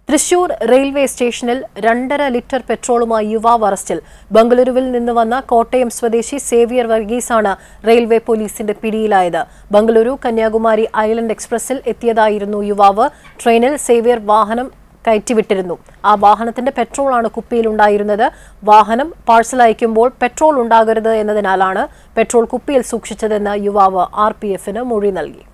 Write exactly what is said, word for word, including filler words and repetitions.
Thrissur railway സ്റ്റേഷനിൽ രണ്ടര litre പെട്രോളുമായി യുവാവ് അറസ്റ്റിൽ. ബംഗളൂരുവിൽ നിന്ന് വന്ന കോട്ടയം സ്വദേശി സേവിയർ വർഗീസാണ് റെയിൽവേ പോലീസിന്റെ പിടിയിലായത്. ബംഗളൂരു കന്യാകുമാരി ഐലൻഡ് എക്സ്പ്രസിൽ എത്തിയതായിരുന്നു യുവാവ്. ട്രെയിനിൽ സേവിയർ വാഹനം കയറ്റിവിട്ടിരുന്നു. ആ വാഹനത്തിന്റെ പെട്രോളാണ് കുപ്പിയിലുണ്ടായിരുന്നത്. വാഹനം പാഴ്സൽ അയക്കുമ്പോൾ പെട്രോൾ ഉണ്ടാകരുത് എന്നതിനാലാണ് പെട്രോൾ കുപ്പിയിൽ സൂക്ഷിച്ചതെന്ന് യുവാവ് ആർ പി എഫിന് മൊഴി നൽകി.